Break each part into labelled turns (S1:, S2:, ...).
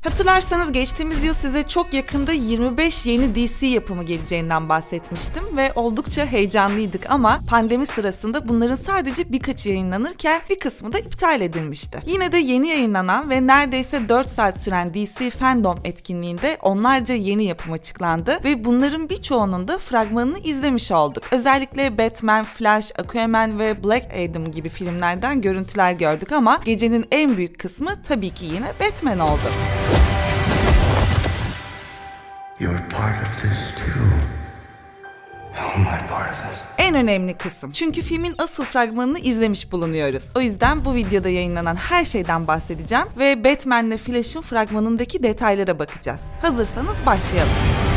S1: Hatırlarsanız geçtiğimiz yıl size çok yakında 25 yeni DC yapımı geleceğinden bahsetmiştim ve oldukça heyecanlıydık ama pandemi sırasında bunların sadece birkaçı yayınlanırken bir kısmı da iptal edilmişti. Yine de yeni yayınlanan ve neredeyse 4 saat süren DC Fandom etkinliğinde onlarca yeni yapım açıklandı ve bunların birçoğunun da fragmanını izlemiş olduk. Özellikle Batman, Flash, Aquaman ve Black Adam gibi filmlerden görüntüler gördük ama gecenin en büyük kısmı tabii ki yine Batman oldu.
S2: You're part of this too. How am I part of this?
S1: En önemli kısım. Çünkü filmin asıl fragmanını izlemiş bulunuyoruz. O yüzden bu videoda yayınlanan her şeyden bahsedeceğim ve Batman'le Flash'ın fragmanındaki detaylara bakacağız. Hazırsanız başlayalım.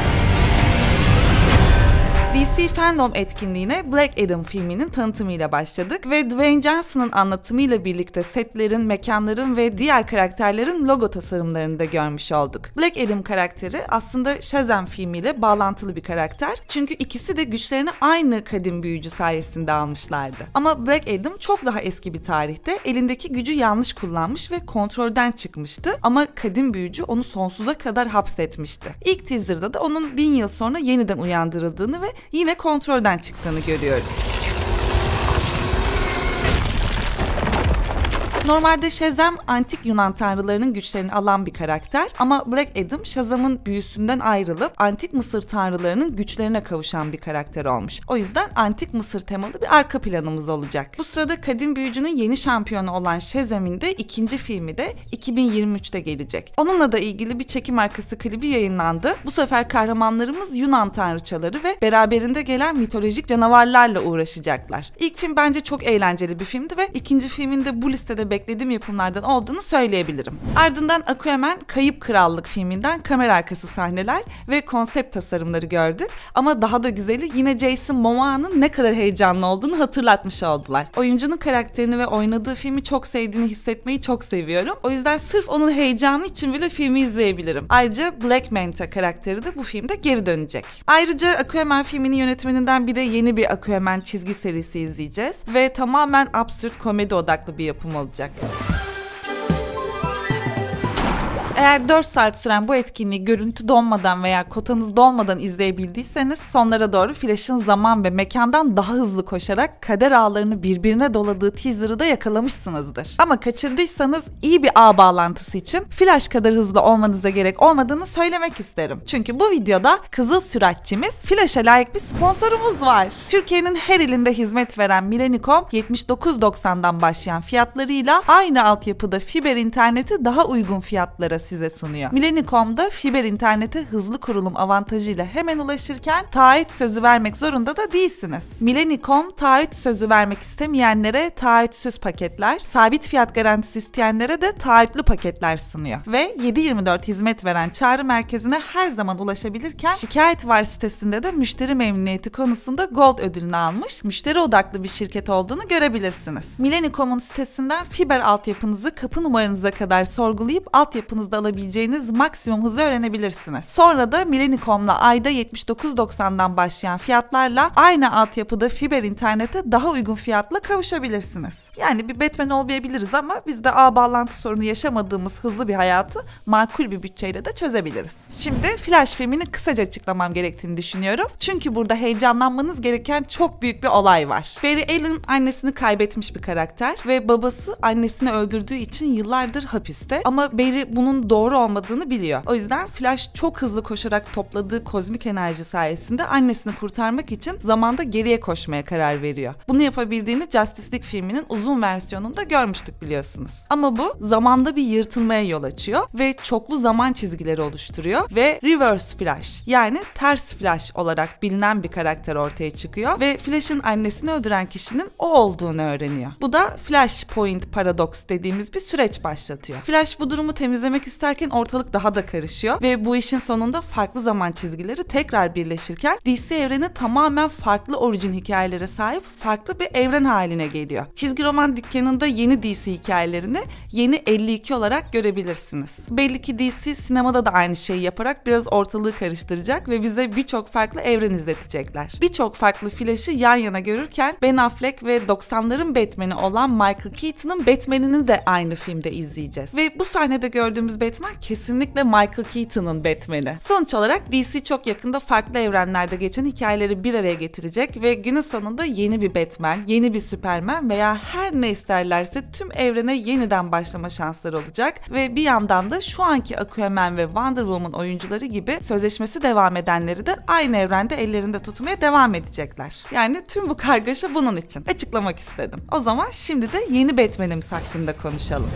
S1: DC Fandom etkinliğine Black Adam filminin tanıtımıyla başladık ve Dwayne Johnson'ın anlatımıyla birlikte setlerin, mekanların ve diğer karakterlerin logo tasarımlarını da görmüş olduk. Black Adam karakteri aslında Shazam filmiyle bağlantılı bir karakter. Çünkü ikisi de güçlerini aynı kadim büyücü sayesinde almışlardı. Ama Black Adam çok daha eski bir tarihte elindeki gücü yanlış kullanmış ve kontrolden çıkmıştı. Ama kadim büyücü onu sonsuza kadar hapsetmişti. İlk teaser'da da onun 1000 yıl sonra yeniden uyandırıldığını ve yine kontrolden çıktığını görüyoruz. Normalde Shazam antik Yunan tanrılarının güçlerini alan bir karakter ama Black Adam Shazam'ın büyüsünden ayrılıp antik Mısır tanrılarının güçlerine kavuşan bir karakter olmuş. O yüzden antik Mısır temalı bir arka planımız olacak. Bu sırada kadim büyücünün yeni şampiyonu olan Shazam'in de ikinci filmi de 2023'te gelecek. Onunla da ilgili bir çekim arkası klibi yayınlandı. Bu sefer kahramanlarımız Yunan tanrıçaları ve beraberinde gelen mitolojik canavarlarla uğraşacaklar. İlk film bence çok eğlenceli bir filmdi ve ikinci filmin de bu listede beklediğim yapımlardan olduğunu söyleyebilirim. Ardından Aquaman Kayıp Krallık filminden kamera arkası sahneler ve konsept tasarımları gördük. Ama daha da güzeli yine Jason Momoa'nın ne kadar heyecanlı olduğunu hatırlatmış oldular. Oyuncunun karakterini ve oynadığı filmi çok sevdiğini hissetmeyi çok seviyorum. O yüzden sırf onun heyecanı için bile filmi izleyebilirim. Ayrıca Black Manta karakteri de bu filmde geri dönecek. Ayrıca Aquaman filminin yönetmeninden bir de yeni bir Aquaman çizgi serisi izleyeceğiz ve tamamen absürt komedi odaklı bir yapım olacak. Eğer 4 saat süren bu etkinliği görüntü donmadan veya kotanız dolmadan izleyebildiyseniz sonlara doğru Flash'ın zaman ve mekandan daha hızlı koşarak kader ağlarını birbirine doladığı teaser'ı da yakalamışsınızdır. Ama kaçırdıysanız iyi bir ağ bağlantısı için Flash kadar hızlı olmanıza gerek olmadığını söylemek isterim. Çünkü bu videoda Kızıl Süratçimiz Flash'a layık bir sponsorumuz var. Türkiye'nin her ilinde hizmet veren Millennium 79.90'dan başlayan fiyatlarıyla aynı altyapıda fiber interneti daha uygun fiyatlara size sunuyor. Millennium'da fiber internete hızlı kurulum avantajıyla hemen ulaşırken taahhüt sözü vermek zorunda da değilsiniz. Millennium taahhüt sözü vermek istemeyenlere taahhütsüz paketler, sabit fiyat garantisi isteyenlere de taahhütlü paketler sunuyor. Ve 7/24 hizmet veren çağrı merkezine her zaman ulaşabilirken Şikayet Var sitesinde de müşteri memnuniyeti konusunda Gold ödülünü almış, müşteri odaklı bir şirket olduğunu görebilirsiniz. Millennium'un sitesinden fiber altyapınızı kapı numaranıza kadar sorgulayıp altyapınızda alabileceğiniz maksimum hızı öğrenebilirsiniz. Sonra da Millennium'la ayda 79.90'dan başlayan fiyatlarla aynı altyapıda fiber internete daha uygun fiyatla kavuşabilirsiniz. Yani bir Batman olmayabiliriz ama biz de ağ bağlantı sorunu yaşamadığımız hızlı bir hayatı makul bir bütçeyle de çözebiliriz. Şimdi Flash filmini kısaca açıklamam gerektiğini düşünüyorum. Çünkü burada heyecanlanmanız gereken çok büyük bir olay var. Barry Allen annesini kaybetmiş bir karakter ve babası annesini öldürdüğü için yıllardır hapiste. Ama Barry bunun doğru olmadığını biliyor. O yüzden Flash çok hızlı koşarak topladığı kozmik enerji sayesinde annesini kurtarmak için zamanda geriye koşmaya karar veriyor. Bunu yapabildiğini Justice League filminin uzun versiyonunda görmüştük biliyorsunuz. Ama bu zamanda bir yırtılmaya yol açıyor ve çoklu zaman çizgileri oluşturuyor ve Reverse Flash yani ters Flash olarak bilinen bir karakter ortaya çıkıyor ve Flash'ın annesini öldüren kişinin o olduğunu öğreniyor. Bu da Flashpoint Paradox dediğimiz bir süreç başlatıyor. Flash bu durumu temizlemek isterken ortalık daha da karışıyor ve bu işin sonunda farklı zaman çizgileri tekrar birleşirken DC evreni tamamen farklı orijin hikayelere sahip farklı bir evren haline geliyor. Çizgi roman zaman dükkanında yeni DC hikayelerini yeni 52 olarak görebilirsiniz. Belli ki DC sinemada da aynı şeyi yaparak biraz ortalığı karıştıracak ve bize birçok farklı evren izletecekler. Birçok farklı Flash'ı yan yana görürken Ben Affleck ve 90'ların Batman'i olan Michael Keaton'ın Batman'ini de aynı filmde izleyeceğiz. Ve bu sahnede gördüğümüz Batman kesinlikle Michael Keaton'ın Batman'i. Sonuç olarak DC çok yakında farklı evrenlerde geçen hikayeleri bir araya getirecek ve günün sonunda yeni bir Batman, yeni bir Superman veya her ne isterlerse tüm evrene yeniden başlama şansları olacak ve bir yandan da şu anki Aquaman ve Wonder Woman oyuncuları gibi sözleşmesi devam edenleri de aynı evrende ellerinde tutmaya devam edecekler. Yani tüm bu kargaşa bunun için. Açıklamak istedim. O zaman şimdi de yeni Batman'imiz hakkında konuşalım.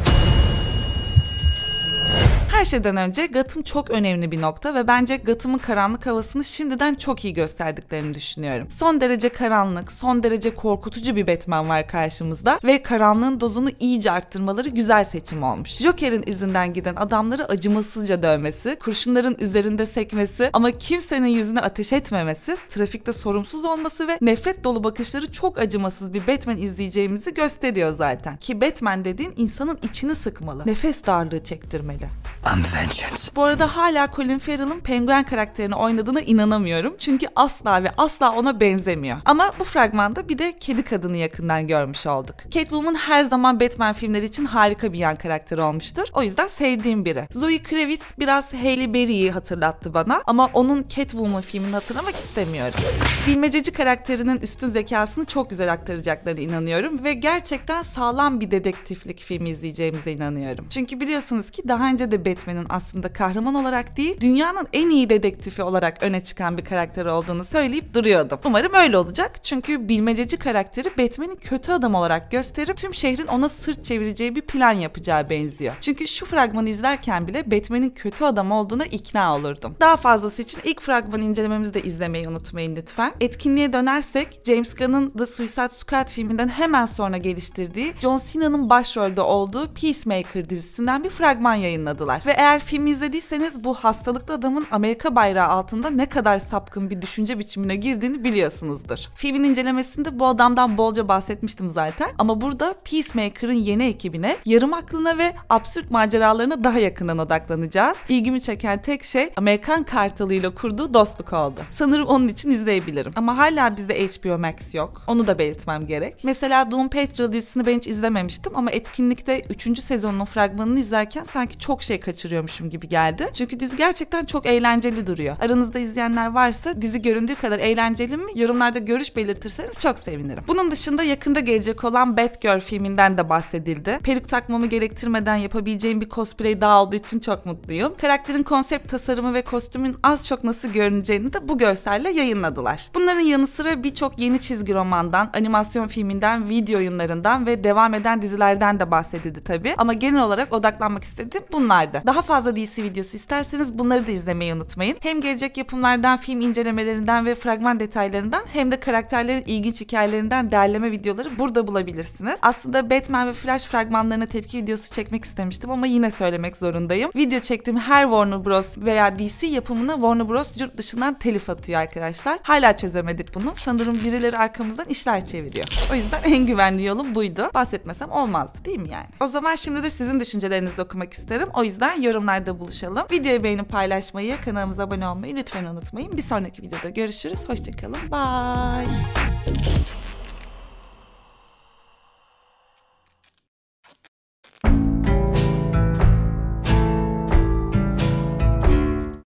S1: Her şeyden önce Gotham çok önemli bir nokta ve bence Gotham'ın karanlık havasını şimdiden çok iyi gösterdiklerini düşünüyorum. Son derece karanlık, son derece korkutucu bir Batman var karşımızda ve karanlığın dozunu iyice arttırmaları güzel seçim olmuş. Joker'in izinden giden adamları acımasızca dövmesi, kurşunların üzerinde sekmesi ama kimsenin yüzüne ateş etmemesi, trafikte sorumsuz olması ve nefret dolu bakışları çok acımasız bir Batman izleyeceğimizi gösteriyor zaten. Ki Batman dediğin insanın içini sıkmalı, nefes darlığı çektirmeli.
S2: I'm vengeance.
S1: Bu arada hala Colin Farrell'ın Penguin karakterini oynadığına inanamıyorum. Çünkü asla ve asla ona benzemiyor. Ama bu fragmanda bir de kedi kadını yakından görmüş olduk. Catwoman her zaman Batman filmleri için harika bir yan karakter olmuştur. O yüzden sevdiğim biri. Zoe Kravitz biraz Halle Berry'i hatırlattı bana ama onun Catwoman filmini hatırlamak istemiyorum. Bilmececi karakterinin üstün zekasını çok güzel aktaracaklarına inanıyorum ve gerçekten sağlam bir dedektiflik filmi izleyeceğimize inanıyorum. Çünkü biliyorsunuz ki daha önce de Batman'in aslında kahraman olarak değil, dünyanın en iyi dedektifi olarak öne çıkan bir karakter olduğunu söyleyip duruyordum. Umarım öyle olacak çünkü bilmececi karakteri Batman'i kötü adam olarak gösterip tüm şehrin ona sırt çevireceği bir plan yapacağı benziyor. Çünkü şu fragmanı izlerken bile Batman'in kötü adam olduğuna ikna olurdum. Daha fazlası için ilk fragmanı incelememizi de izlemeyi unutmayın lütfen. Etkinliğe dönersek, James Gunn'ın The Suicide Squad filminden hemen sonra geliştirdiği John Cena'nın başrolde olduğu Peacemaker dizisinden bir fragman yayınladılar. Ve eğer filmi izlediyseniz bu hastalıklı adamın Amerika bayrağı altında ne kadar sapkın bir düşünce biçimine girdiğini biliyorsunuzdur. Filmin incelemesinde bu adamdan bolca bahsetmiştim zaten ama burada Peacemaker'ın yeni ekibine, yarım aklına ve absürt maceralarına daha yakından odaklanacağız. İlgimi çeken tek şey Amerikan kartalıyla kurduğu dostluk oldu. Sanırım onun için izleyebilirim. Ama hala bizde HBO Max yok. Onu da belirtmem gerek. Mesela Doom Patrol dizisini ben hiç izlememiştim ama etkinlikte 3. sezonun fragmanını izlerken sanki çok şey kaçırıyormuşum gibi geldi. Çünkü dizi gerçekten çok eğlenceli duruyor. Aranızda izleyenler varsa dizi göründüğü kadar eğlenceli mi? Yorumlarda görüş belirtirseniz çok sevinirim. Bunun dışında yakında gelecek olan Batgirl filminden de bahsedildi. Peruk takmamı gerektirmeden yapabileceğim bir cosplay daha olduğu için çok mutluyum. Karakterin konsept tasarımı ve kostümün az çok nasıl görüneceğini de bu görselle yayınladılar. Bunların yanı sıra birçok yeni çizgi romandan, animasyon filminden, video oyunlarından ve devam eden dizilerden de bahsedildi tabii. Ama genel olarak odaklanmak istediğim bunlardı. Daha fazla DC videosu isterseniz bunları da izlemeyi unutmayın. Hem gelecek yapımlardan, film incelemelerinden ve fragman detaylarından hem de karakterlerin ilginç hikayelerinden derleme videoları burada bulabilirsiniz. Aslında Batman ve Flash fragmanlarına tepki videosu çekmek istemiştim ama yine söylemek zorundayım. Video çektiğim her Warner Bros veya DC yapımına Warner Bros yurt dışından telif atıyor arkadaşlar. Hala çözemedik bunu. Sanırım birileri arkamızdan işler çeviriyor. O yüzden en güvenli yolum buydu. Bahsetmesem olmazdı değil mi yani? O zaman şimdi de sizin düşüncelerinizi okumak isterim. O yüzden yorumlarda buluşalım. Videoyu beğenip paylaşmayı, kanalımıza abone olmayı lütfen unutmayın. Bir sonraki videoda görüşürüz. Hoşçakalın. Bye.